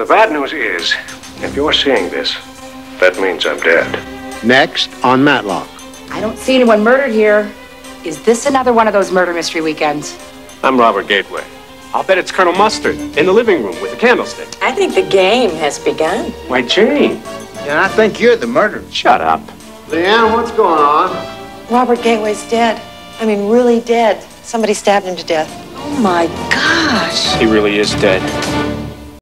The bad news is, if you're seeing this, that means I'm dead. Next on Matlock. I don't see anyone murdered here. Is this another one of those murder mystery weekends? I'm Robert Gateway. I'll bet it's Colonel Mustard in the living room with the candlestick. I think the game has begun. Why, Jane? And I think you're the murderer. Shut up. Leanne, what's going on? Robert Gateway's dead. I mean, really dead. Somebody stabbed him to death. Oh my gosh. He really is dead.